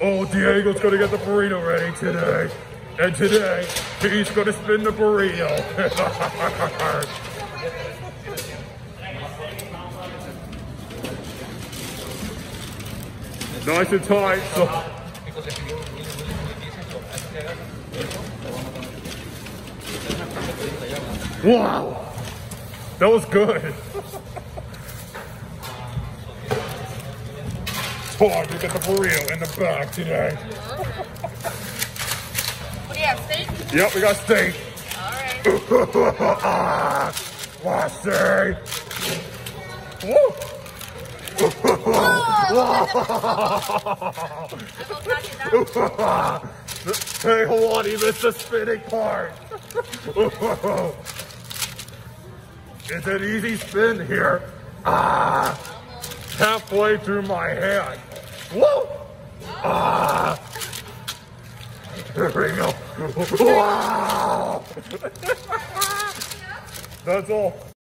Oh, Diego's gonna get the burrito ready today. And today, he's gonna spin the burrito. Nice and tight. So. Wow, that was good. Time to get the burrito in the bag today. What do you have, steak? Yep, we got steak. Alright. Last day. Woo! Hey, hold on, he missed the spinning part. It's an easy spin here. Halfway through my hand. Woo! There we go. Wow! That's all.